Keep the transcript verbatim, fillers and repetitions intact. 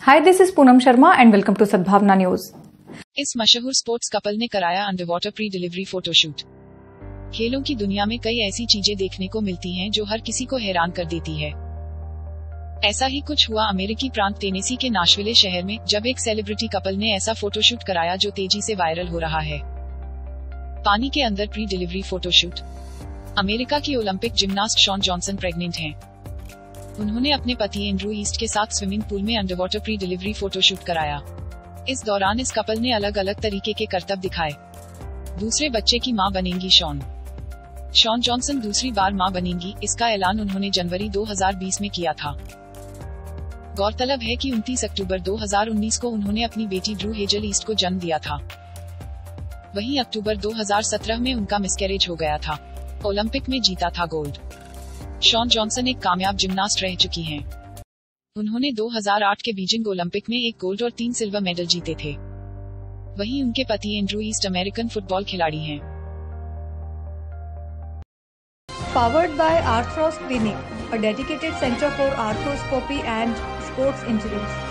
Hi, this is Poonam Sharma and welcome to Sadbhavna News. इस मशहूर sports couple ने कराया अंडरवाटर प्री डिलीवरी फोटोशूट। खेलों की दुनिया में कई ऐसी चीजें देखने को मिलती हैं जो हर किसी को हैरान कर देती है। ऐसा ही कुछ हुआ अमेरिकी प्रांत टेनेसी के नाशविले शहर में, जब एक सेलिब्रिटी कपल ने ऐसा फोटोशूट कराया जो तेजी से वायरल हो रहा है। पानी के अंदर प्री डिलीवरी फोटोशूट। अमेरिका की Olympic gymnast Shawn Johnson pregnant हैं। उन्होंने अपने पति एंड्रू ईस्ट के साथ स्विमिंग पूल में अंडरवाटर प्री डिलीवरी फोटोशूट कराया। इस दौरान इस कपल ने अलग अलग तरीके के करतब दिखाए। दूसरे बच्चे की मां बनेंगी शॉन। शॉन जॉनसन दूसरी बार मां बनेंगी, इसका ऐलान उन्होंने जनवरी दो हज़ार बीस में किया था। गौरतलब है कि उनतीस अक्टूबर दो हज़ार उन्नीस को उन्होंने अपनी बेटी ड्रू हेजल ईस्ट को जन्म दिया था। वहीं अक्टूबर दो हज़ार सत्रह में उनका मिसकैरेज हो गया था। ओलंपिक में जीता था गोल्ड। शॉन जॉनसन एक कामयाब जिम्नास्ट रह चुकी हैं। उन्होंने दो हज़ार आठ के बीजिंग ओलंपिक में एक गोल्ड और तीन सिल्वर मेडल जीते थे। वहीं उनके पति एंड्रू ईस्ट अमेरिकन फुटबॉल खिलाड़ी हैं। Powered by Arthros Clinic, a dedicated center for arthroscopy and sports injuries.